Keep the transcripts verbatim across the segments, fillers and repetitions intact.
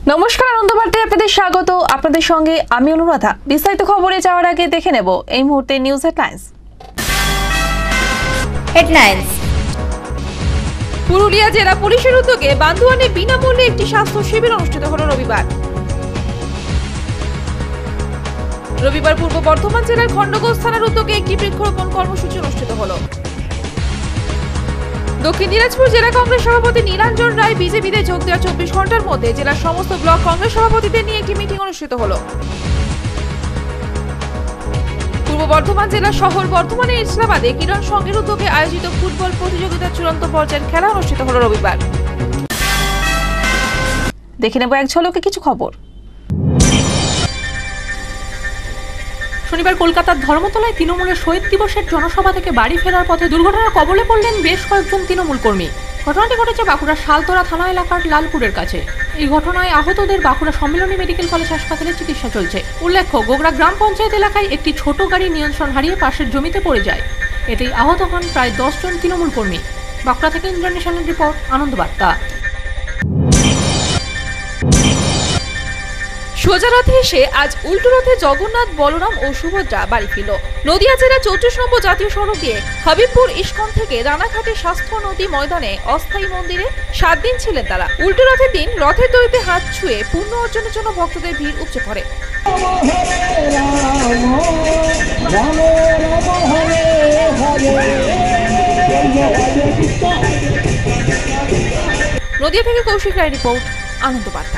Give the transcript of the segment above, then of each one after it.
নমস্কার, আনন্দবার্তায় আপনাদের স্বাগত। আপনাদের সঙ্গে আমি অনুরাধা। বিস্তারিত খবরে যাওয়ার আগে দেখে নেব এই মুহূর্তে নিউজ হেডলাইন্স। হেডলাইন্স। পুরুলিয়া জেলা পুলিশের উদ্যোগে বান্দোয়ানে বিনামূল্যে একটি স্বাস্থ্য শিবির অনুষ্ঠিত হলো রবিবার। রবিবার পূর্ব বর্ধমান জেলার খণ্ডঘোষ থানার উদ্যোগে একটি বৃক্ষরোপণ কর্মসূচি অনুষ্ঠিত হলো। দক্ষিণ দিনাজপুর জেলা কংগ্রেস সভাপতি নীলাঞ্জন রায় বিজেপিতে যোগ দেওয়ার চব্বিশ ঘন্টার মধ্যে জেলার সমস্ত ব্লক কংগ্রেস সভাপতিদের নিয়ে একটি মিটিং অনুষ্ঠিত হলো। পূর্ব বর্ধমান জেলার শহর বর্ধমানের ইসলামাবাদে কিরণ সংঘের উদ্যোগে আয়োজিত ফুটবল প্রতিযোগিতার চূড়ান্ত পর্যায়ের খেলা অনুষ্ঠিত হলো রবিবার। দেখে নেব এক ঝলকে কিছু খবর। শনিবার কলকাতার ধর্মতলায় তৃণমূলের শহীদ দিবসের জনসভা থেকে বাড়ি ফেরার পথে দুর্ঘটনার কবলে পড়লেন বেশ কয়েকজন তৃণমূল কর্মী। ঘটনাটি ঘটেছে বাঁকুড়ার শালতোরা থানা এলাকার লালপুরের কাছে। এই ঘটনায় আহতদের বাঁকুড়া সম্মিলনী মেডিকেল কলেজ হাসপাতালে চিকিৎসা চলছে। উল্লেখ্য, গোগরা গ্রাম পঞ্চায়েত এলাকায় একটি ছোট গাড়ি নিয়ন্ত্রণ হারিয়ে পাশের জমিতে পড়ে যায়। এতেই আহত হন প্রায় দশ জন তৃণমূল কর্মী। বাঁকুড়া থেকে ইন্টারন্যাশনাল রিপোর্ট, আনন্দবার্তা। সোজা রথে এসে আজ উল্টো রথে জগন্নাথ, বলরাম ও সুভদ্রা বাড়ি ফিরল। নদিয়া জেলা চৌত্রিশ নম্বর জাতীয় সড়ক দিয়ে হাবিবপুর ইস্কন থেকে রানাঘাটে স্বাস্থ্য নদী ময়দানে অস্থায়ী মন্দিরে সাত দিন ছিলেন তারা। উল্টো রথের দিন রথের দড়িতে হাত ছুঁয়ে পুণ্য অর্জনের জন্য ভক্তদের ভিড় উপচে পড়ে। নদিয়া থেকে কৌশিক রায় রিপোর্ট, আনন্দবার্তা।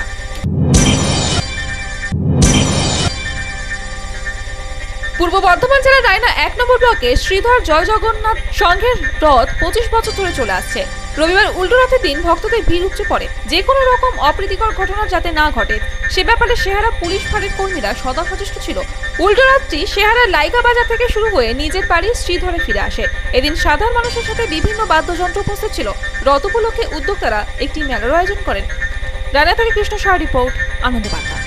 পূর্ব বর্ধমান জেলার রায়না এক নম্বর ব্লকে শ্রীধর জয় জগন্নাথ সংঘের রথ পঁচিশ বছর ধরে চলে আসছে। রবিবার উল্টো রথের দিন ভক্তদের ভিড় উপচে পড়ে। যে কোনো রকম অপ্রীতিকর ঘটনা যাতে না ঘটে সে ব্যাপারে সেহারা পুলিশ ফাঁড়ির কর্মীরা সদা সচেষ্ট ছিল। উল্টো রথটি সেহারার লাইগা বাজার থেকে শুরু হয়ে নিজের বাড়ি শ্রীধরে ফিরে আসে। এদিন সাধারণ মানুষের সাথে বিভিন্ন বাদ্যযন্ত্র উপস্থিত ছিল। রথ উপলক্ষে উদ্যোক্তারা একটি মেলার আয়োজন করেন। রায়না থেকে কৃষ্ণ সাহা রিপোর্ট, আনন্দবার্তা।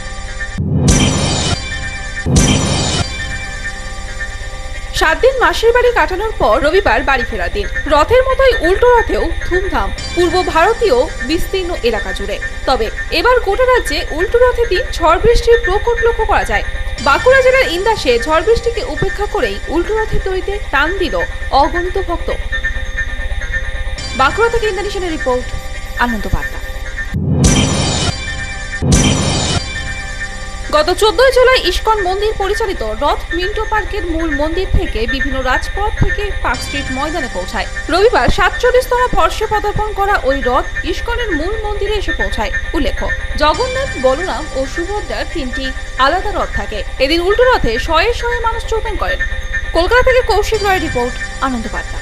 সাত দিন মাসির বাড়ি কাটানোর পর রবিবার বাড়ি ফেরা দিন। রথের মতোই উল্টো রথেও ধুমধাম পূর্ব ভারতীয় বিস্তীর্ণ এলাকা জুড়ে। তবে এবার গোটা রাজ্যে উল্টো রথের দিন ঝড় বৃষ্টির প্রকট লক্ষ্য করা যায়। বাঁকুড়া জেলার ইন্দাসে ঝড় বৃষ্টিকে উপেক্ষা করেই উল্টো রথের দড়িতে টান দিল অগণিত ভক্ত। বাঁকুড়া থেকে ইন্টারন্যাশনাল রিপোর্ট, আনন্দবার্তা। গত চোদ্দই জুলাই ইস্কন মন্দির পরিচালিত রথ মিন্টো পার্কের মূল মন্দির থেকে বিভিন্ন রাজপথ থেকে পার্ক স্ট্রিট ময়দানে পৌঁছায়। রবিবার সাতচল্লিশতম বর্ষে পদার্পণ করা ওই রথ ইস্কনের মূল মন্দিরে এসে পৌঁছায়। উল্লেখ্য, জগন্নাথ, বলরাম ও সুভদ্রার তিনটি আলাদা রথ থাকে। এদিন উল্টো রথে শয়ে শয়ে মানুষ যোগদান করেন। কলকাতা থেকে কৌশিক রায় রিপোর্ট, আনন্দবার্তা।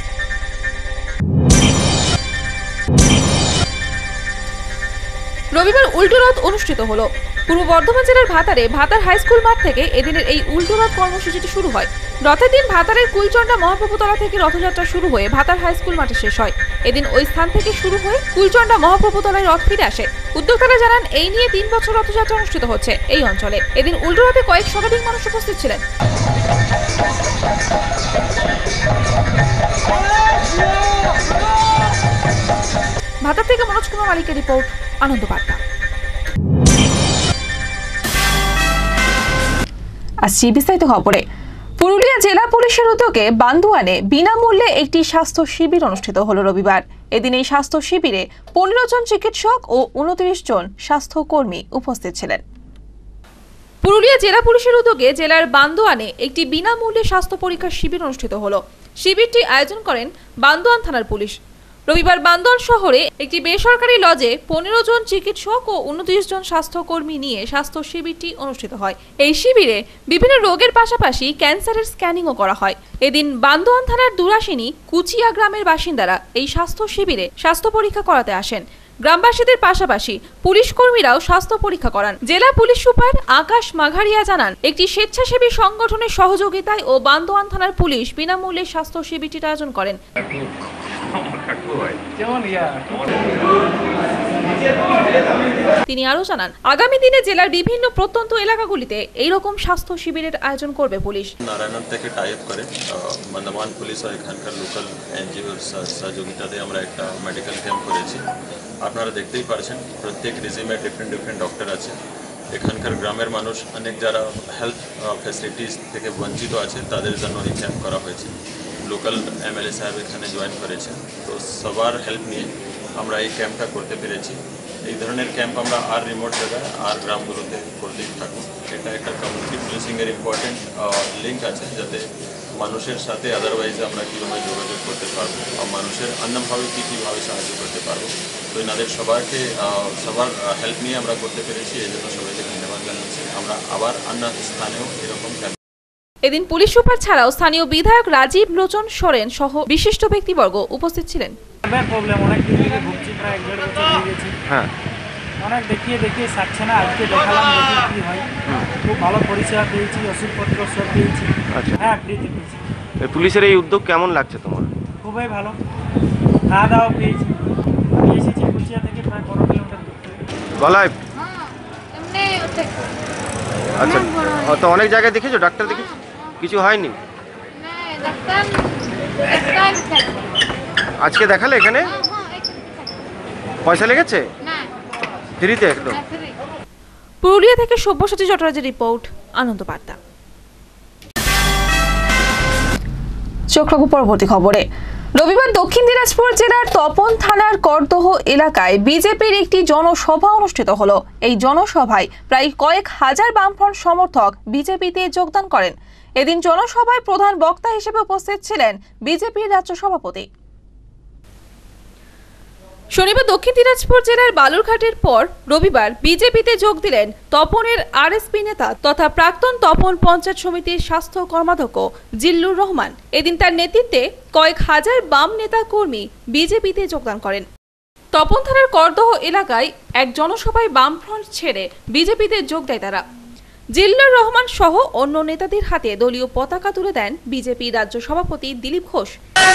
রবিবার উল্টো রথ অনুষ্ঠিত হলো। পূর্ব বর্ধমান জেলার ভাতারে ভাতার হাই স্কুল মাঠ থেকে এদিনের এই উল্টো রথ কর্মসূচিটি শুরু হয়। রথের দিন ভাতারের কুলচন্ডা মহাপ্রভুতলা থেকে রথযাত্রা শুরু হয়ে ভাতার হাই স্কুল মাঠে শেষ হয়। এদিন ওই স্থান থেকে শুরু হয়ে কুলচন্ডা মহাপ্রভুতলায় রথ ফিরে আসে। উদ্যোক্তারা জানান, এই নিয়ে তিন বছর রথযাত্রা অনুষ্ঠিত হচ্ছে এই অঞ্চলে। এদিন উল্টো রথে কয়েক শতাধিক মানুষ উপস্থিত ছিলেন। ভাতার থেকে মনোজ কুমার মালিকের রিপোর্ট, আনন্দবার্তা। আসছি বিস্তারিত খবরে। পুরুলিয়া জেলা পুলিশের উদ্যোগে বান্দোয়ানে বিনামূল্যে একটি স্বাস্থ্য শিবির অনুষ্ঠিত হলো রবিবার। এদিন এই স্বাস্থ্য শিবিরে পনেরো জন চিকিৎসক ও উনত্রিশ জন স্বাস্থ্যকর্মী উপস্থিত ছিলেন। পুরুলিয়া জেলা পুলিশের উদ্যোগে জেলার বান্দোয়ানে একটি বিনামূল্যে স্বাস্থ্য পরীক্ষার শিবির অনুষ্ঠিত হলো। শিবিরটি আয়োজন করেন বান্দোয়ান থানার পুলিশ। রবিবার বান্দোয়ান শহরে একটি বেসরকারি লজে পনেরো জন চিকিৎসক ও উনত্রিশ জন স্বাস্থ্যকর্মী নিয়ে স্বাস্থ্য শিবিরটি অনুষ্ঠিত হয়। এই শিবিরে বিভিন্ন রোগের পাশাপাশি ক্যান্সারের স্ক্যানিংও করা হয়। এদিন বান্দোয়ান থানার দুরাশিনী কুচিয়া গ্রামের বাসিন্দারা এই স্বাস্থ্য শিবিরে স্বাস্থ্য পরীক্ষা করাতে আসেন। গ্রামবাসীদের পাশাপাশি পুলিশ কর্মীরাও স্বাস্থ্য পরীক্ষা করান। জেলা পুলিশ সুপার আকাশ মাঘারিয়া জানান, একটি স্বেচ্ছাসেবী সংগঠনের সহযোগিতায় ও বান্দোয়ান থানার পুলিশ বিনামূল্যে স্বাস্থ্য শিবিরটির আয়োজন করেন। যেমন তিনি আরো জানান, আগামী দিনে জেলার বিভিন্ন প্রত্যন্ত এলাকাগুলিতে এইরকম স্বাস্থ্য শিবিরের আয়োজন করবে পুলিশ। নারায়ণ থেকে টাই আপ করে মন্দমান পুলিশ আর এখানকার লোকাল এনজিওর সহযোগিতাতে আমরা একটা মেডিকেল ক্যাম্প করেছি। আপনারা দেখতেই পারছেন প্রত্যেক রিজিমে ডিফারেন্ট ডিফারেন্ট ডক্টর আছে। এখানকার গ্রামের মানুষ অনেক যারা হেলথ ফ্যাসিলিটিস থেকে বঞ্চিত আছে তাদের জন্য এই ক্যাম্প করা হয়েছে। লোকাল এমএলএ সাহেব এখানে জয়েন করেছে, তো সবার হেল্প নিয়ে আমরা এই ক্যাম্পটা করতে পেরেছি। এই ধরনের ক্যাম্প আমরা আর রিমোট জায়গায় আর গ্রামগুলোতে করতেই থাকবো। এটা একটা কমিউনিটি পুলিশিংয়ের ইম্পর্টেন্ট লিঙ্ক আছে, যাতে মানুষের সাথে আদারওয়াইজ আমরা কীভাবে যোগাযোগ করতে পারবো আর মানুষের অন্যভাবে কী কীভাবে সাহায্য করতে পারবো। তো এনাদের সবাইকে সবার হেল্প নিয়ে আমরা করতে পেরেছি, এই জন্য সবাইকে ধন্যবাদ জানাচ্ছি। আমরা আবার অন্য স্থানেও এরকম ক্যাম্প। এদিন পুলিশ সুপার ছাড়াও স্থানীয় বিধায়ক রাজীব লোচন সোরেন সহ বিশিষ্ট ব্যক্তিবর্গ উপস্থিত ছিলেন। প্রবলেম অনেক দিন থেকে ভুগছি, প্রায় এক দেড় বছর হয়ে গেছে। হ্যাঁ, অনেক দেখিয়ে দেখিয়ে সারছে না। আজকে দেখালাম, দেখি কী হয়। খুব ভালো পরিষেবা পেয়েছি, ওষুধপত্র সব পেয়েছি। আচ্ছা, হ্যাঁ, ফ্রিতে পেয়েছি। পুলিশের এই উদ্যোগ কেমন লাগছে তোমার? খুবই ভালো, খাওয়া দাওয়া পেয়েছি। আমি এসেছি কুচিয়া থেকে প্রায় পনেরো কিলোমিটার দূর থেকে। গলায়? আচ্ছা, তো অনেক জায়গায় দেখেছো, ডাক্তার দেখেছো, কিছু হয়নি? আজকে দেখালে এখানে? পয়সা লেগেছে? ফ্রিতে একদম। পুরুলিয়া থেকে সব্যসাচী জটরাজের রিপোর্ট, আনন্দ বার্তা। চোখ রাখবো পরবর্তী খবরে। রবিবার দক্ষিণ দিনাজপুর জেলার তপন থানার করদহ এলাকায় বিজেপির একটি জনসভা অনুষ্ঠিত হলো। এই জনসভায় প্রায় কয়েক হাজার বামফ্রন্ট সমর্থক বিজেপিতে যোগদান করেন। এদিন জনসভায় প্রধান বক্তা হিসেবে উপস্থিত ছিলেন বিজেপির রাজ্য সভাপতি। শনিবার দক্ষিণ দিনাজপুর জেলার বালুরঘাটের পর রবিবার বিজেপিতে যোগ দিলেন তপনের আরএসপি নেতা তথা প্রাক্তন তপন পঞ্চায়েত সমিতির স্বাস্থ্য কর্মাধ্যক্ষ জিল্লুর রহমান। এদিন তার নেতৃত্বে কয়েক হাজার বাম নেতা কর্মী বিজেপিতে যোগদান করেন। তপন থানার করদহ এলাকায় এক জনসভায় বামফ্রন্ট ছেড়ে বিজেপিতে যোগ দেয় তারা। জিল্লুর রহমান সহ অন্য নেতাদের হাতে দলীয় পতাকা তুলে দেন বিজেপি রাজ্য সভাপতি দিলীপ ঘোষ।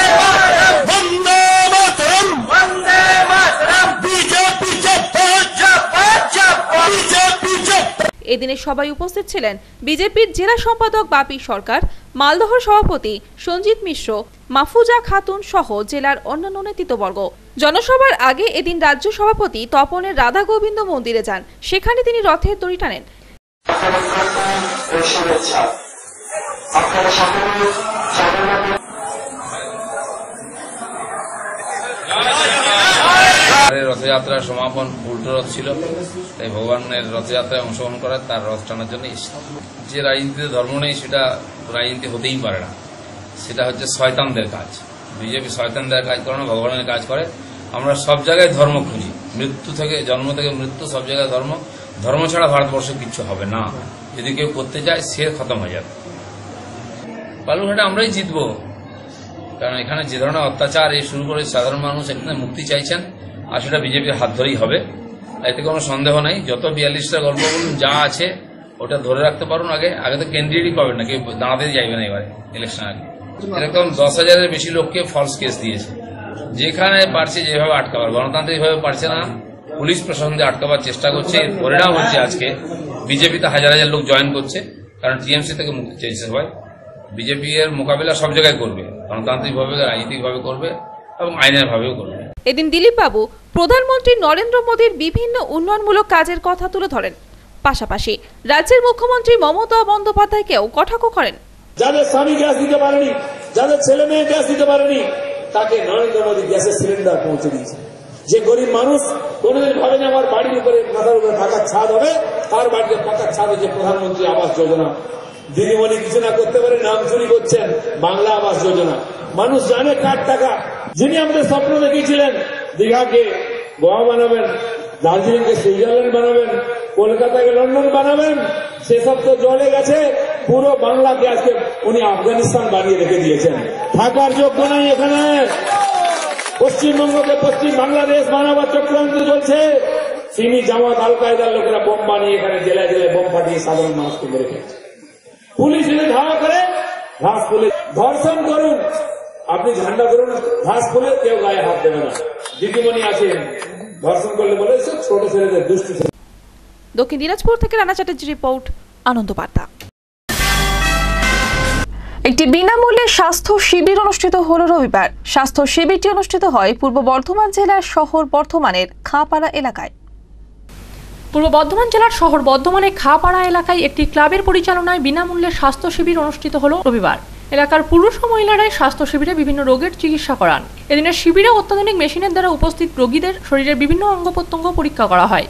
এদিনে সবাই উপস্থিত ছিলেন বিজেপির জেলা সম্পাদক বাপি সরকার, মালদহর সভাপতি সঞ্জিত মিশ্র, মাহফুজা খাতুন সহ জেলার অন্যান্য নেতৃত্ববর্গ। জনসভার আগে এদিন রাজ্য সভাপতি তপনের রাধা গোবিন্দ মন্দিরে যান। সেখানে তিনি রথের দড়ি টানেন। রথযাত্রার সমাপন উল্টো রথ ছিল, তাই ভগবানের রথযাত্রায় অংশগ্রহণ করার তার রথ টানার জন্য এসেছে। যে রাজনীতিতে ধর্ম নেই সেটা রাজনীতি হতেই পারে না, সেটা হচ্ছে শয়তানদের কাজ। বিজেপি শয়তানদের কাজ করে না, ভগবানের কাজ করে। আমরা সব জায়গায় ধর্ম খুঁজি, মৃত্যু থেকে জন্ম থেকে মৃত্যু সব জায়গায় ধর্ম। ধর্ম ছাড়া ভারতবর্ষে কিচ্ছু হবে না। যদি কেউ করতে যায় সে খতম হয়ে যাবে। বালুরঘাটে আমরাই জিতবো, কারণ এখানে যে ধরনের অত্যাচার এই শুরু করে সাধারণ মানুষ এখানে মুক্তি চাইছেন, আর সেটা বিজেপির হাত ধরেই হবে, এতে কোনো সন্দেহ নেই। যত বিয়াল্লিশটা গল্প বলুন, যা আছে ওটা ধরে রাখতে পারুন। আগে আগে তো ক্যান্ডিডেটই পাবেন না, কেউ দাঁড়াতেই যাইবে না এবারে ইলেকশন আগে। এরকম দশ হাজারের বেশি লোককে ফলস কেস দিয়েছে, যেখানে পারছে যেভাবে আটকাবার, গণতান্ত্রিকভাবে পারছে না, পুলিশ প্রশাসন দিয়ে আটকাবার চেষ্টা করছে। এর পরিণাম হচ্ছে আজকে বিজেপিতে হাজার হাজার লোক জয়েন করছে, কারণ টিএমসি থেকে মুক্তি চাইছে সবাই। বিজেপি এর মোকাবিলা সব জায়গায় করবে, গণতান্ত্রিকভাবে, রাজনৈতিকভাবে করবে এবং আইনের ভাবেও করবে। এদিন দিলীপ বাবু প্রধানমন্ত্রী নরেন্দ্র মোদীর বিভিন্ন উন্নয়নমূলক কাজের কথা তুলে ধরেন। পাশাপাশি রাজ্যের মুখ্যমন্ত্রী মমতা বন্দ্যোপাধ্যায়কেও কটাক্ষ করেন। যাদের স্বামী গ্যাস দিতে পারেনি, যাদের ছেলে মেয়ে গ্যাস দিতে পারেনি, তাকে নরেন্দ্র মোদী গ্যাসের সিলিন্ডার পৌঁছে দিয়েছে। যে গরিব মানুষ কোনোদিন ভাবেন আমার বাড়ির উপরে মাথার উপরে পাকার ছাদ হবে, তার বাড়িতে পাকার ছাদ হচ্ছে প্রধানমন্ত্রী আবাস যোজনা। দিদিমণি কিছু না করতে পারে, নাম চুরি করছেন, বাংলা আবাস যোজনা। মানুষ জানে কার টাকা। যিনি আমাদের স্বপ্ন দেখিয়েছিলেন দীঘাকে গোয়া বানাবেন, দার্জিলিংকে সুইজারল্যান্ড বানাবেন, কলকাতাকে লন্ডন বানাবেন, সেসব তো জলে গেছে। পুরো বাংলাকে আজকে উনি আফগানিস্তান বানিয়ে রেখে দিয়েছেন। থাকার যোগ্য নাই এখানে। পশ্চিমবঙ্গকে পশ্চিম বাংলাদেশ বানাবার চক্রান্ত চলছে। চিনি জামাত আল কায়দার লোকেরা বোম বানিয়ে এখানে জেলায় জেলায় বোম ফাটিয়ে সাধারণ মানুষকে মেরে ফেলছে। পুলিশ যদি ধাওয়া করে, ঘাস ফুলে ধর্ষণ করুন, আপনি ঝান্ডা ধরুন, ঘাস ফুলে কেউ গায়ে হাত দেবে না। দিদিমণি আছেন, ধর্ষণ করলে বলে এসব ছোট ছেলেদের দুষ্টু ছেলে। দক্ষিণ দিনাজপুর থেকে রানা চ্যাটার্জি রিপোর্ট, আনন্দ বার্তা। একটি বিনামূল্যে স্বাস্থ্য শিবির অনুষ্ঠিত হলো রবিবার। স্বাস্থ্য শিবিরটি অনুষ্ঠিত হয় পূর্ব বর্ধমান জেলার শহর বর্ধমানের খাঁপাড়া এলাকায়। পূর্ব বর্ধমান জেলার শহর বর্ধমানের খাপাড়া এলাকায় একটি ক্লাবের পরিচালনায় বিনামূল্যে স্বাস্থ্য শিবির অনুষ্ঠিত হলো রবিবার। এলাকার পুরুষ ও মহিলারাই স্বাস্থ্য শিবিরে বিভিন্ন রোগের চিকিৎসা করান। এদিনের শিবিরে অত্যাধুনিক মেশিনের দ্বারা উপস্থিত রোগীদের শরীরের বিভিন্ন অঙ্গ প্রত্যঙ্গ পরীক্ষা করা হয়।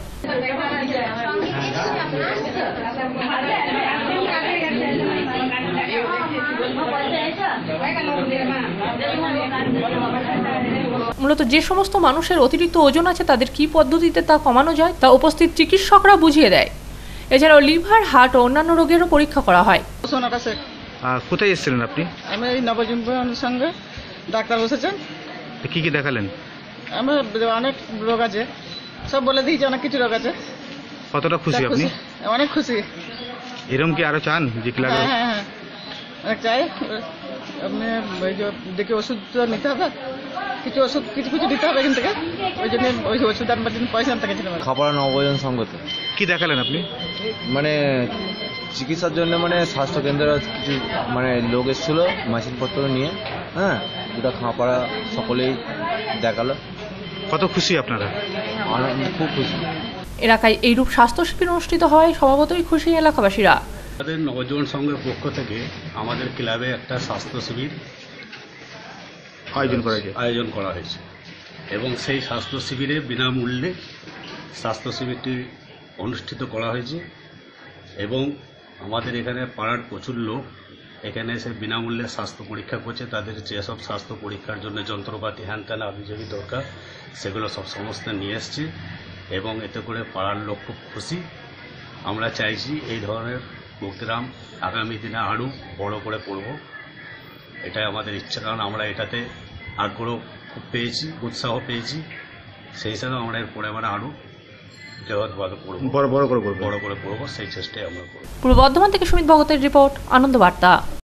মূলত যে সমস্ত মানুষের অতিরিক্ত ওজন আছে তাদের কি পদ্ধতিতে তা কমানো যায় তা উপস্থিত চিকিৎসকরা বুঝিয়ে দেয়। এছাড়াও লিভার, হার্ট ও অন্যান্য রোগেরও পরীক্ষা করা হয়। কোথায় এসেছিলেন আপনি? আমি এই নবজীবনের সঙ্গে ডাক্তার বসেছেন। কি কি দেখালেন? আমার অনেক রোগ আছে, সব বলে দিয়েছে, অনেক কিছু রোগ আছে। কতটা খুশি আপনি? অনেক খুশি। এরকম কি আরো চান যে ক্লাবে? হ্যাঁ হ্যাঁ হ্যাঁ অনেক চাই। আপনি ওই যে দেখে ওষুধ তো নিতে হবে, কিছু ওষুধ কিছু কিছু দিতে হবে এখান থেকে, ওই জন্য ওই ওষুধ আনবার জন্য পয়সা আনতে গেছিলাম। খাপাড়া নবজন সংঘতে কি দেখালেন আপনি? মানে চিকিৎসার জন্য মানে স্বাস্থ্যকেন্দ্রের কিছু মানে লোক এসেছিল মেশিনপত্র নিয়ে, হ্যাঁ, দুটা খাপাড়া সকলেই দেখালো। কত খুশি আপনারা? আনন্দ, খুব খুশি। এলাকায় এইরূপ স্বাস্থ্য শিবির অনুষ্ঠিত হওয়ায় স্বভাবতই খুশি এলাকাবাসীরা। আমাদের নবজীবন সংঘের পক্ষ থেকে আমাদের ক্লাবে একটা স্বাস্থ্য শিবির আয়োজন করা হয়েছে আয়োজন করা হয়েছে এবং সেই স্বাস্থ্য শিবিরে বিনামূল্যে স্বাস্থ্য শিবিরটি অনুষ্ঠিত করা হয়েছে এবং আমাদের এখানে পাড়ার প্রচুর লোক এখানে এসে বিনামূল্যে স্বাস্থ্য পরীক্ষা করছে। তাদের যেসব স্বাস্থ্য পরীক্ষার জন্য যন্ত্রপাতি হ্যান ত্যান আবিজাবি দরকার সেগুলো সব সমস্ত নিয়ে এসছে এবং এতে করে পাড়ার লোক খুব খুশি। আমরা চাইছি এই ধরনের প্রোগ্রাম আগামী দিনে আরও বড় করে করব, এটাই আমাদের ইচ্ছা, কারণ আমরা এটাতে আগ্রহ খুব পেয়েছি, উৎসাহ পেয়েছি। সেই হিসাবে আমরা এরপরে আমরা আরও বড় বড় করে করবো বড় করে করবো সেই চেষ্টাই আমরা করব। পূর্ব বর্ধমান থেকে সুমিত ভগতের রিপোর্ট, আনন্দ বার্তা।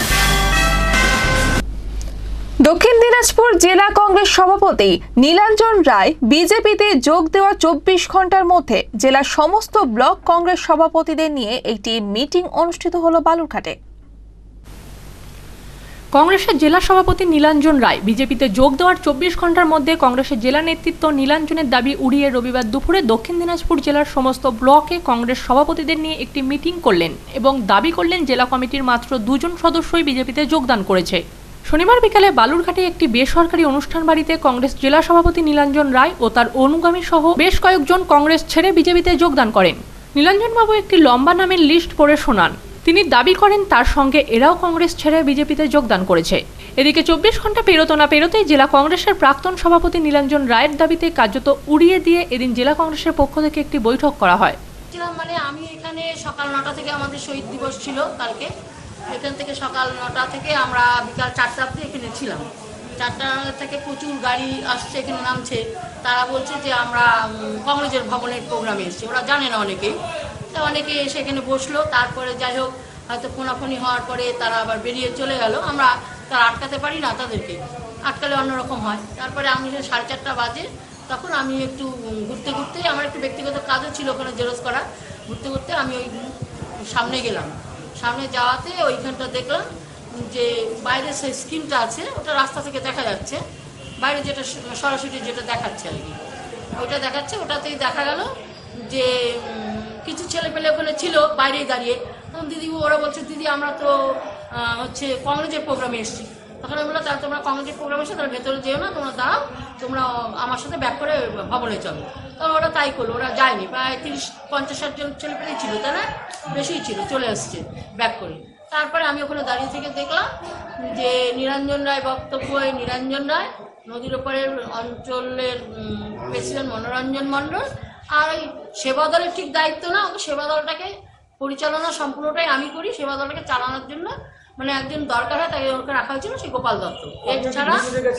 দক্ষিণ দিনাজপুর জেলা কংগ্রেস সভাপতি নীলাঞ্জন রায় বিজেপিতে যোগ দেওয়ার চব্বিশ ঘন্টার মধ্যে জেলার সমস্ত ব্লক কংগ্রেস সভাপতিদের নিয়ে একটি মিটিং অনুষ্ঠিত হলো বালুরঘাটে। কংগ্রেসের জেলা সভাপতি নীলাঞ্জন রায় বিজেপিতে যোগ দেওয়ার চব্বিশ ঘন্টার মধ্যে কংগ্রেসের জেলা নেতৃত্ব নীলাঞ্জনের দাবি উড়িয়ে রবিবার দুপুরে দক্ষিণ দিনাজপুর জেলার সমস্ত ব্লকে কংগ্রেস সভাপতিদের নিয়ে একটি মিটিং করলেন এবং দাবি করলেন জেলা কমিটির মাত্র দুজন সদস্যই বিজেপিতে যোগদান করেছে। শনিবার বিকালে বালুরঘাটে একটি বেসরকারি অনুষ্ঠান বাড়িতে কংগ্রেস জেলা সভাপতি নীলাঞ্জন রায় ও তার অনুগামী সহ বেশ কয়েকজন কংগ্রেস ছেড়ে বিজেপিতে যোগদান করেন। নীলাঞ্জনবাবু একটি লম্বা নামের লিস্ট পড়ে শোনান। তিনি দাবি করেন তার সঙ্গে এরাও কংগ্রেস ছেড়ে বিজেপিতে যোগদান করেছে। এদিকে চব্বিশ ঘন্টা পেরোতো না পেরোতেই জেলা কংগ্রেসের প্রাক্তন সভাপতি নীলাঞ্জন রায়ের দাবিতে কার্যত উড়িয়ে দিয়ে এদিন জেলা কংগ্রেসের পক্ষ থেকে একটি বৈঠক করা হয়। মানে আমি এখানে সকাল নটা থেকে আমাদের শহীদ দিবস ছিল কালকে, এখান থেকে সকাল নটা থেকে আমরা বিকাল চারটা অবধি এখানে ছিলাম। চারটা থেকে প্রচুর গাড়ি আসছে, এখানে নামছে। তারা বলছে যে আমরা কংগ্রেসের ভবনের প্রোগ্রামে এসেছি, ওরা জানে না অনেকেই। তা অনেকে এসে এখানে বসলো, তারপরে যাই হোক হয়তো ফোনাফোনি হওয়ার পরে তারা আবার বেরিয়ে চলে গেল। আমরা তারা আটকাতে পারি না, তাদেরকে আটকালে অন্যরকম হয়। তারপরে আমি সাড়ে চারটা বাজে, তখন আমি একটু ঘুরতে ঘুরতে, আমার একটু ব্যক্তিগত কাজও ছিল ওখানে জেরক্স করা, ঘুরতে ঘুরতে আমি ওই সামনে গেলাম। সামনে যাওয়াতে ওইখানটা দেখলাম যে বাইরে সেই স্ক্রিনটা আছে, ওটা রাস্তা থেকে দেখা যাচ্ছে, বাইরে যেটা সরাসরি যেটা দেখাচ্ছে আর কি, ওইটা দেখাচ্ছে। ওটাতেই দেখা গেল যে কিছু ছেলে পেলে ওখানে ছিল বাইরেই দাঁড়িয়ে। তখন দিদি ওরা বলছে, দিদি আমরা তো হচ্ছে কংগ্রেসের প্রোগ্রামে এসেছি। তখন আমি বললাম, তাহলে তোমরা কংগ্রেসের প্রোগ্রামে এসে তাহলে ভেতরে যেও না, তোমরা দাঁড়াও, তোমরা আমার সাথে ব্যাক করে ভবনে চলো। তখন ওরা তাই করলো, ওরা যায়নি। প্রায় তিরিশ পঞ্চাশ ষাট জন ছেলে পেলেই ছিল, তাই না, বেশিই ছিল, চলে আসছে ব্যাক করে। তারপরে আমি ওখানে দাঁড়িয়ে থেকে দেখলাম যে নিরঞ্জন রায় বক্তব্য, নিরঞ্জন রায়, নদীর ওপারের অঞ্চলের প্রেসিডেন্ট মনোরঞ্জন মণ্ডল, আর ওই সেবা দলের ঠিক দায়িত্ব না, ওকে সেবা দলটাকে পরিচালনা সম্পূর্ণটাই আমি করি। সেবা দলটাকে চালানোর জন্য মানে একজন দরকার হয়, তাকে ওকে রাখা হয়েছিল, সেই গোপাল দত্ত। এছাড়া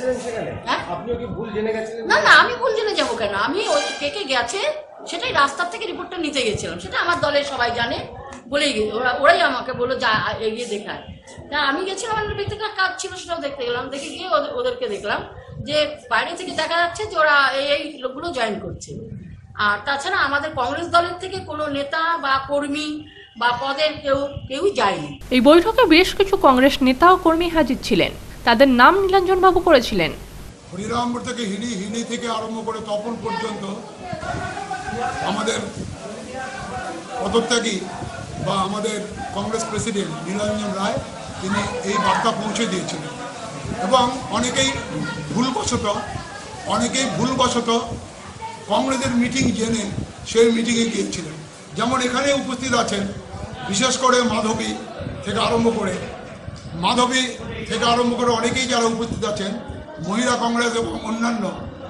না না আমি ভুল জেনে যাবো কেন, আমি ওই কে কে গেছে সেটাই রাস্তার থেকে রিপোর্টটা নিতে গেছিলাম, সেটা আমার দলের সবাই জানে বলেই ওরা ওরাই আমাকে বললো যা এগিয়ে দেখায়। তা আমি গেছিলাম, আমার ব্যক্তিগত কাজ ছিল, সেটাও দেখতে গেলাম। দেখে গিয়ে ওদেরকে দেখলাম। যে বাইরে থেকে দেখা যাচ্ছে যে ওরা এই এই লোকগুলো জয়েন করছে। আর তাছাড়া আমাদের কংগ্রেস দলের থেকে কোনো নেতা বা কর্মী বা পদের কেউ কেউই যায়নি। এই বৈঠকে বেশ কিছু কংগ্রেস নেতা ও কর্মী হাজির ছিলেন। তাদের নাম নীলাঞ্জন বাবু করেছিলেন। হরিরামপুর থেকে হিলি হিলি থেকে আরম্ভ করে তপন পর্যন্ত আমাদের পদত্যাগী বা আমাদের কংগ্রেস প্রেসিডেন্ট নীলাঞ্জন রায় তিনি এই বার্তা পৌঁছে দিয়েছিলেন এবং অনেকেই ভুলবশত অনেকেই ভুলবশত কংগ্রেসের মিটিং জেনে সেই মিটিংয়ে গিয়েছিলেন। যেমন এখানে উপস্থিত আছেন বিশেষ করে মাধবী থেকে আরম্ভ করে মাধবী থেকে আরম্ভ করে অনেকেই যারা উপস্থিত আছেন মহিলা কংগ্রেস এবং অন্যান্য,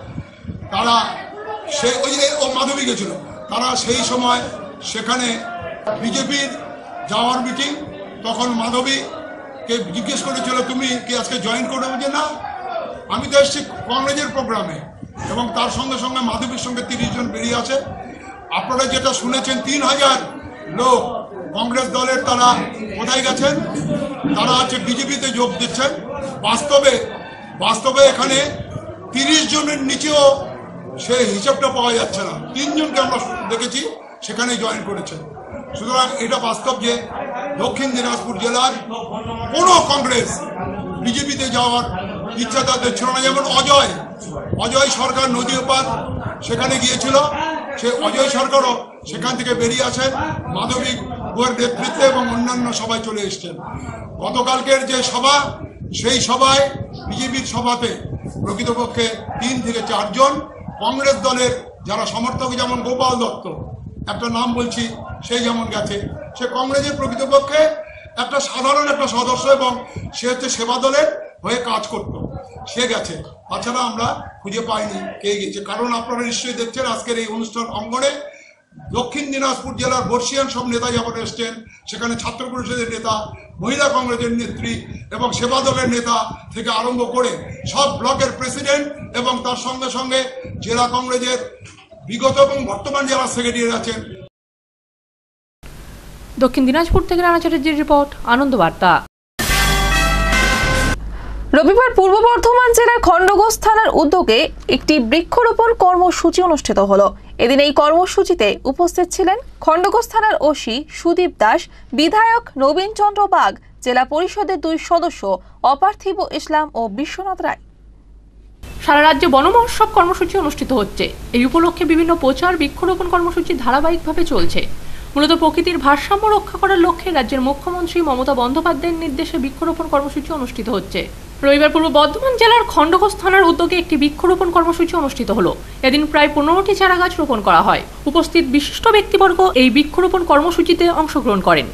তারা সে ওই যে ও মাধবী গেছিল, তারা সেই সময় সেখানে বিজেপির যাওয়ার মিটিং, তখন মাধবীকে জিজ্ঞেস করেছিল তুমি কি আজকে জয়েন করবে, যে না আমি তো এসেছি কংগ্রেসের প্রোগ্রামে, এবং তার সঙ্গে সঙ্গে মাধবীর সঙ্গে তিরিশ জন বেরিয়ে আছে। আপনারা যেটা শুনেছেন তিন হাজার লোক কংগ্রেস দলের তারা কোথায় গেছেন, তারা হচ্ছে বিজেপিতে যোগ দিচ্ছেন। বাস্তবে বাস্তবে এখানে তিরিশ জনের নিচেও সেই হিসাবটা পাওয়া যাচ্ছে না, তিনজনকে আমরা দেখেছি সেখানে জয়েন করেছেন। সুতরাং এটা বাস্তব যে দক্ষিণ দিনাজপুর জেলার কোনো কংগ্রেস বিজেপিতে যাওয়ার ইচ্ছা তাদের ছিল না। যেমন অজয় অজয় সরকার নদীপাত সেখানে গিয়েছিল, সে অজয় সরকারও সেখান থেকে বেরিয়ে আসেন মাধবী গুয়ের নেতৃত্বে এবং অন্যান্য সবাই চলে এসছেন। গতকালকের যে সভা, সেই সভায় বিজেপির সভাতে প্রকৃতপক্ষে তিন থেকে চারজন কংগ্রেস দলের যারা সমর্থক, যেমন গোপাল দত্ত একটা নাম বলছি, সেই যেমন গেছে, সে কংগ্রেসের প্রকৃতপক্ষে একটা সাধারণ একটা সদস্য এবং সে হচ্ছে সেবা দলের হয়ে কাজ করত, সে গেছে। তাছাড়া আমরা খুঁজে পাইনি কে গেছে। কারণ আপনারা নিশ্চয়ই দেখছেন আজকের এই অনুষ্ঠান অঙ্গনে দক্ষিণ দিনাজপুর জেলার বর্ষিয়ান সব নেতা যেমন এসছেন, সেখানে ছাত্র পরিষদের নেতা, মহিলা কংগ্রেসের নেত্রী এবং সেবা দলের নেতা থেকে আরম্ভ করে সব ব্লকের প্রেসিডেন্ট এবং তার সঙ্গে সঙ্গে জেলা কংগ্রেসের বিগত এবং বর্তমান জেলা সেক্রেটারি আছেন। দক্ষিণ দিনাজপুর থেকে রানা চ্যাটার্জির রিপোর্ট, আনন্দ বার্তা। রবিবার পূর্ব বর্ধমান জেলার খণ্ডঘোষ থানার উদ্যোগে একটি বৃক্ষরোপণ কর্মসূচি অনুষ্ঠিত হলো। এদিন এই কর্মসূচিতে উপস্থিত ছিলেন খণ্ডঘোষ থানার ওসি সুদীপ দাস, বিধায়ক নবীন চন্দ্র বাগ, জেলা পরিষদের দুই সদস্য অপার্থিব ইসলাম ও বিশ্বনাথ রায়। সারা রাজ্যে বনমহোৎসব কর্মসূচি অনুষ্ঠিত হচ্ছে। এই উপলক্ষে বিভিন্ন প্রচার বৃক্ষরোপণ কর্মসূচি ধারাবাহিকভাবে চলছে। মূলত প্রকৃতির ভারসাম্য রক্ষা করার লক্ষ্যে রাজ্যের মুখ্যমন্ত্রী মমতা বন্দ্যোপাধ্যায়ের নির্দেশে বৃক্ষরোপণ কর্মসূচি অনুষ্ঠিত হচ্ছে। রবিবার পূর্ব বর্ধমান জেলার খণ্ডঘোষ থানার উদ্যোগে একটি বৃক্ষরোপণ কর্মসূচি অনুষ্ঠিত হলো। এদিন প্রায় পনেরোটি চারা গাছ রোপণ করা হয়। উপস্থিত বিশিষ্ট ব্যক্তিবর্গ এই বৃক্ষরোপণ কর্মসূচিতে অংশগ্রহণ করেন।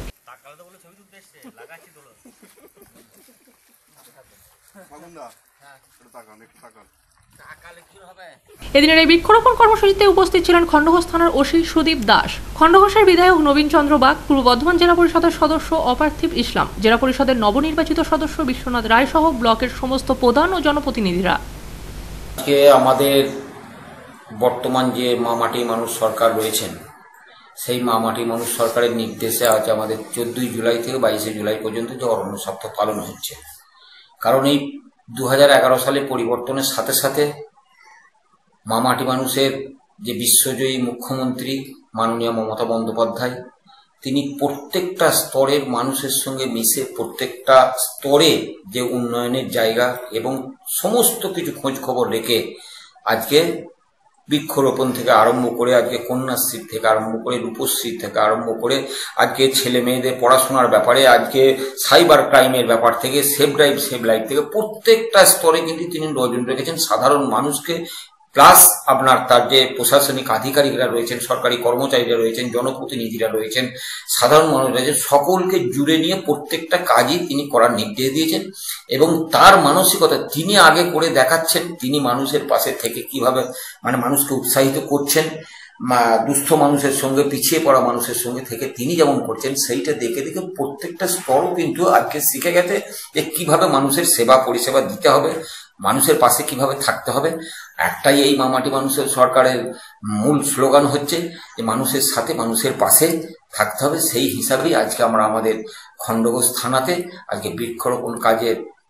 এদিনের এই বৃক্ষরোপণ কর্মসূচিতে উপস্থিত ছিলেন খণ্ডঘোষ থানার ওসি সুদীপ দাস, খণ্ডঘোষের বিধায়ক নবীন চন্দ্র বাগ, পূর্ব বর্ধমান জেলা পরিষদের সদস্য অপার্থিব ইসলাম, জেলা পরিষদের নবনির্বাচিত সদস্য বিশ্বনাথ রায় সহ ব্লকের সমস্ত প্রধান ও জনপ্রতিনিধিরা। আজকে আমাদের বর্তমান যে মা মাটি মানুষ সরকার রয়েছেন, সেই মা মাটি মানুষ সরকারের নির্দেশে আজ আমাদের চোদ্দই জুলাই থেকে বাইশে জুলাই পর্যন্ত যে অরণ্য সপ্তাহ পালন হচ্ছে। কারণ এই দু হাজার এগারো সালে পরিবর্তনের সাথে সাথে মা মাটি মানুষের যে বিশ্বজয়ী মুখ্যমন্ত্রী মাননীয় মমতা বন্দ্যোপাধ্যায়, তিনি প্রত্যেকটা স্তরের মানুষের সঙ্গে মিশে প্রত্যেকটা স্তরে যে উন্নয়নের জায়গা এবং সমস্ত কিছু খোঁজ খবর রেখে আজকে বৃক্ষরোপণ থেকে আরম্ভ করে আজকে কন্যাশ্রী থেকে আরম্ভ করে রূপশ্রী থেকে আরম্ভ করে আজকে ছেলে মেয়েদের পড়াশোনার ব্যাপারে, আজকে সাইবার ক্রাইমের ব্যাপার থেকে সেভ ড্রাইভ সেভ লাইফ থেকে প্রত্যেকটা স্তরে কিন্তু তিনি নজর রেখেছেন। সাধারণ মানুষকে প্লাস আপনার তার যে প্রশাসনিক আধিকারিকরা রয়েছেন, সরকারি কর্মচারীরা রয়েছেন, জনপ্রতিনিধিরা রয়েছেন, সাধারণ মানুষ রয়েছেন, সকলকে জুড়ে নিয়ে প্রত্যেকটা কাজই তিনি করার নির্দেশ দিয়েছেন। এবং তার মানসিকতা তিনি আগে করে দেখাচ্ছেন, তিনি মানুষের পাশে থেকে কিভাবে মানে মানুষকে উৎসাহিত করছেন, দুস্থ মানুষের সঙ্গে পিছিয়ে পড়া মানুষের সঙ্গে থেকে তিনি যেমন করছেন, সেইটা দেখে দেখে প্রত্যেকটা স্তরও কিন্তু আজকে শিখে গেছে যে কিভাবে মানুষের সেবা পরিষেবা দিতে হবে, মানুষের পাশে কিভাবে থাকতে হবে। একটাই এই মামাটি মানুষের সরকারের মূল স্লোগান হচ্ছে যে মানুষের সাথে মানুষের পাশে থাকতে হবে। সেই হিসাবেই আজকে আমরা আমাদের খণ্ডঘোষ থানাতে আজকে বৃক্ষরোপণ কাজের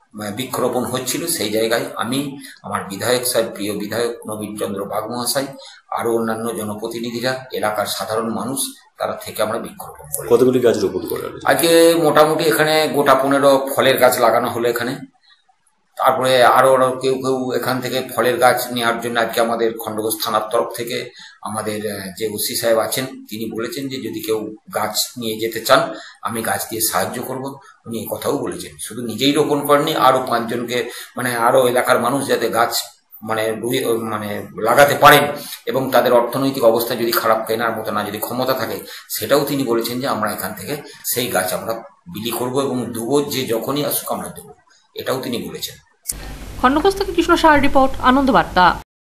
বৃক্ষরোপণ হচ্ছিল, সেই জায়গায় আমি, আমার বিধায়ক সাহেব, প্রিয় বিধায়ক নবীন চন্দ্র বাগ মহাশয়, আরও অন্যান্য জনপ্রতিনিধিরা, এলাকার সাধারণ মানুষ, তারা থেকে আমরা বৃক্ষরোপণ করি। কতগুলি গাছ রোপণ করা হলো? আজকে মোটামুটি এখানে গোটা পনেরো ফলের গাছ লাগানো হলো এখানে। তারপরে আরও কেউ কেউ এখান থেকে ফলের গাছ নেওয়ার জন্য আজকে আমাদের খণ্ডঘোষ থানার তরফ থেকে আমাদের যে ওসি সাহেব আছেন তিনি বলেছেন যে যদি কেউ গাছ নিয়ে যেতে চান আমি গাছ দিয়ে সাহায্য করব। উনি এই কথাও বলেছেন, শুধু নিজেই রোপণ করেননি, আরও পাঁচজনকে মানে আরও এলাকার মানুষ যাতে গাছ মানে মানে লাগাতে পারেন এবং তাদের অর্থনৈতিক অবস্থা যদি খারাপ কেনার মতো না যদি ক্ষমতা থাকে, সেটাও তিনি বলেছেন যে আমরা এখান থেকে সেই গাছ আমরা বিলি করব এবং দেবো, যে যখনই আসুক আমরা দেবো, এটাও তিনি বলেছেন। খণ্ডঘোষ থেকে কৃষ্ণ সাহার রিপোর্ট, আনন্দ বার্তা।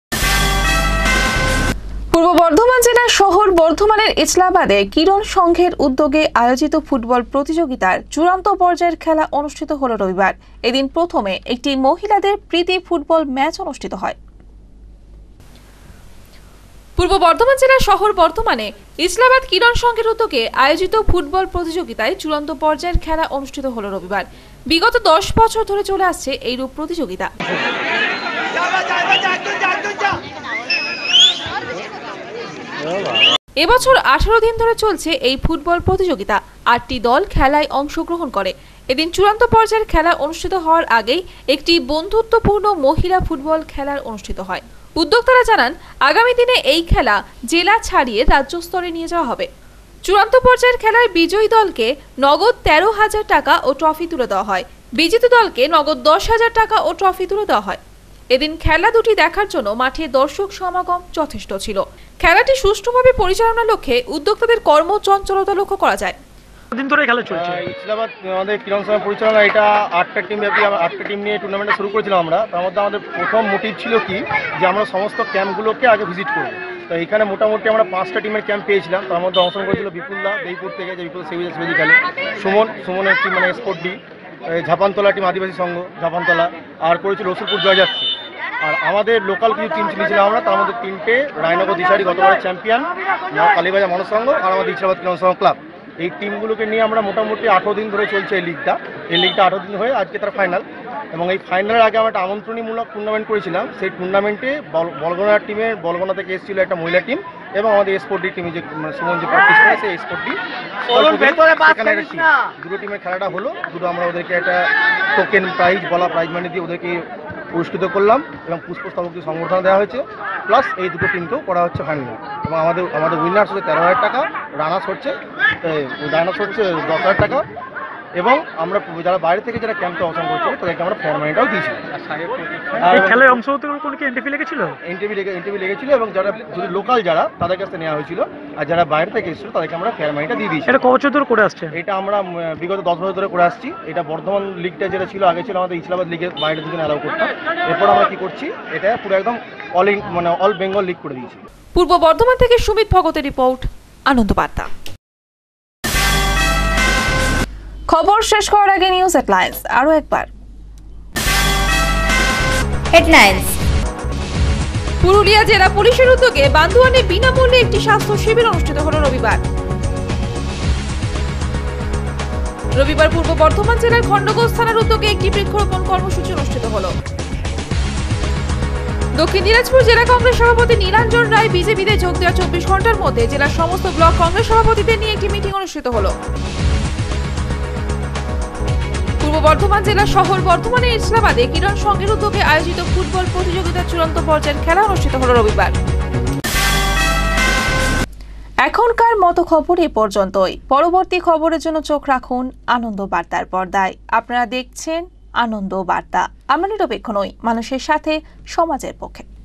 পূর্ব বর্ধমান জেলার শহর বর্ধমানের ইসলামাবাদে কিরণ সংঘের উদ্যোগে আয়োজিত ফুটবল প্রতিযোগিতার চূড়ান্ত পর্যায়ের খেলা অনুষ্ঠিত হল রবিবার। এদিন প্রথমে একটি মহিলাদের প্রীতি ফুটবল ম্যাচ অনুষ্ঠিত হয়। পূর্ব বর্ধমান জেলার শহর বর্ধমানে ইসলামাবাদ কিরণ সংঘের উদ্যোগে আয়োজিত ফুটবল প্রতিযোগিতায় চূড়ান্ত পর্যায়ের খেলা অনুষ্ঠিত হল রবিবার। বিগত দশ বছর ধরে চলে আসছে এইরূপ প্রতিযোগিতা। এবছর আঠারো দিন ধরে চলছে এই ফুটবল প্রতিযোগিতা। আটটি দল খেলায় অংশগ্রহণ করে। এদিন চূড়ান্ত পর্যায়ের খেলা অনুষ্ঠিত হওয়ার আগেই একটি বন্ধুত্বপূর্ণ মহিলা ফুটবল খেলার অনুষ্ঠিত হয়। উদ্যোক্তারা জানান আগামী দিনে এই খেলা জেলা ছাড়িয়ে রাজ্য স্তরে নিয়ে যাওয়া হবে। চূড়ান্ত পর্যায়ের খেলায় বিজয়ী দলকে নগদ তেরো হাজার টাকা ও ট্রফি তুলে দেওয়া হয়। বিজেত দলকে নগদ দশ হাজার টাকা ও ট্রফি তুলে দেওয়া হয়। এদিন খেলা দুটি দেখার জন্য মাঠে দর্শক সমাগম যথেষ্ট ছিল। খেলাটি সুষ্ঠুভাবে পরিচালনার লক্ষ্যে উদ্যোক্তাদের কর্মচঞ্চলতা লক্ষ্য করা যায়। দিন ধরে খেলা চলছে। ইসলামাবাদ আমাদের কিরণ সংঘ পরিচালনা, এটা আটটা টিম ব্যাপী আটটা টিম নিয়ে টুর্নামেন্টটা শুরু করেছিলাম আমরা। তার মধ্যে আমাদের প্রথম মোটিভ ছিল কি যে আমরা সমস্ত ক্যাম্পগুলোকে আগে ভিজিট করবো। তো এখানে মোটামুটি আমরা পাঁচটা টিমের ক্যাম্প পেয়েছিলাম। তার মধ্যে অংশগ্রহণ করেছিল বিপুলদা দেইপুর থেকে, যে বিপুল সেভিজা সেভিজি খেলে, সুমন সুমনের টিম মানে sport D, Jhapantala team Adibasi Sangha Jhapantala, আর করেছিল রসুলপুর জয়যাত্রী। আর আমাদের লোকাল কিছু টিম ছিলেছিলাম আমরা, তার মধ্যে তিনটে রায়নগর দিশারি গতবারের চ্যাম্পিয়ন কালীবাজার মানুষ সংঘ, আর আমাদের ইসলামাবাদ কিরণ সংঘ ক্লাব। এই টিমগুলোকে নিয়ে আমরা মোটামুটি আঠারো দিন ধরে চলছে এই লিগটা। এই লিগটা আঠারো দিন হয়ে আজকে তার ফাইনাল, এবং এই ফাইনালের আগে আমরা একটা আমন্ত্রণীমূলক টুর্নামেন্ট করেছিলাম। সেই টুর্নামেন্টে বলগোনার টিমের বলগোনা থেকে এসেছিল একটা মহিলা টিম এবং আমাদের স্পোর্টি টিমে যে সুমন যে প্র্যাকটিস করে সেই স্পোর্টি সেখানে একটা টিম, দুটো টিমের খেলাটা হলো। দুটো আমরা ওদেরকে একটা টোকেন প্রাইজ বলা প্রাইজ মানি দিয়ে ওদেরকে পুরস্কৃত করলাম এবং পুষ্পস্তবক দিয়ে সংবর্ধনা দেওয়া হয়েছে। প্লাস এই দুটো টিমকেও করা হচ্ছে ফাইনাল, এবং আমাদের আমাদের উইনার্স হচ্ছে তেরো হাজার টাকা, রানার্স হচ্ছে রানার্স হচ্ছে দশ হাজার টাকা, এবং আমরা যারা বাইরে থেকে যারা ক্যাম্পে অংশগ্রহণ করছে তাদেরকে আমরা ফেয়ার মানিটাও দিয়েছি। খেলায় অংশগ্রহণ কোনো কি এন্ট্রি লেগেছিল? এন্ট্রি লেগে এন্ট্রি লেগেছিল, এবং যারা যদি লোকাল যারা তাদের কাছে নেওয়া হয়েছিল, আর যারা বাইরে থেকে এসেছিল তাদেরকে আমরা ফেয়ার মানিটা দিয়ে দিয়েছি। এটা কত বছর ধরে করে আসছে? এটা আমরা বিগত দশ বছর ধরে করে আসছি। এটা বর্ধমান লিগটা যেটা ছিল আগে ছিল আমাদের ইসলামাবাদ লিগের বাইরে দুজন অ্যালাউ করতাম। এরপর আমরা কি করছি, এটা পুরো একদম অল মানে অল বেঙ্গল লিগ করে দিয়েছি। পূর্ব বর্ধমান থেকে সুমিত ভগতের রিপোর্ট, আনন্দ বার্তা। খবর শেষ করার আগে নিউজ হেডলাইন্স আরো একবার। হেডলাইন্স। পুরুলিয়া জেলা পুলিশের উদ্যোগে বান্দুয়ানে বিনামূল্যে একটি স্বাস্থ্য শিবির অনুষ্ঠিত হলো রবিবার। রবিবার পূর্ব বর্ধমান জেলার খণ্ডঘোষ থানার উদ্যোগে একটি বৃক্ষরোপণ কর্মসূচি অনুষ্ঠিত হলো। দক্ষিণ দিনাজপুর জেলা কংগ্রেস সভাপতি নীলাঞ্জন রায় বিজেপিতে যোগ দেওয়ার চব্বিশ ঘন্টার মধ্যে জেলার সমস্ত ব্লক কংগ্রেস সভাপতিদের নিয়ে একটি মিটিং অনুষ্ঠিত হলো। পূর্ব বর্ধমান জেলার শহর বর্ধমানের ইসলামাবাদে কিরণ সংঘের উদ্যোগে আয়োজিত ফুটবল প্রতিযোগিতার চূড়ান্ত পর্যায়ের খেলা অনুষ্ঠিত হলো রবিবার। এখনকার মতো খবর এ পর্যন্তই। পরবর্তী খবরের জন্য চোখ রাখুন আনন্দ বার্তার পর্দায়। আপনারা দেখছেন আনন্দ বার্তা। আমরা নিরপেক্ষ নই, মানুষের সাথে, সমাজের পক্ষে।